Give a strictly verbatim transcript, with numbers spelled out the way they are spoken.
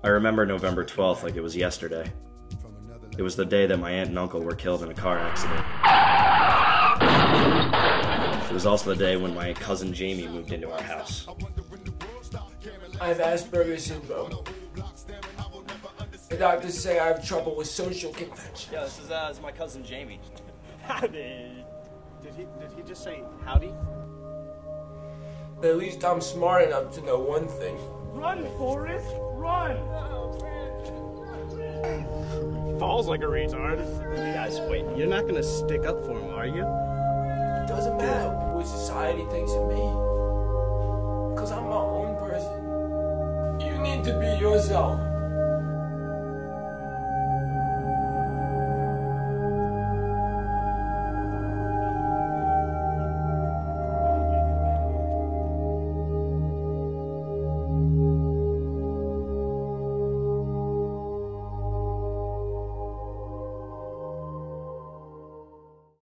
I remember November twelfth like it was yesterday. It was the day that my aunt and uncle were killed in a car accident. It was also the day when my cousin Jamie moved into our house. I have Asperger's syndrome. The doctors say I have trouble with social convention. Yeah, this is, uh, this is my cousin Jamie. Howdy. Did he, did he just say howdy? At least I'm smart enough to know one thing. Run, Forrest, run! Falls like a retard. Hey guys, wait, you're not gonna stick up for him, are you? It doesn't matter what society thinks of me. Because I'm my own person. You need to be yourself.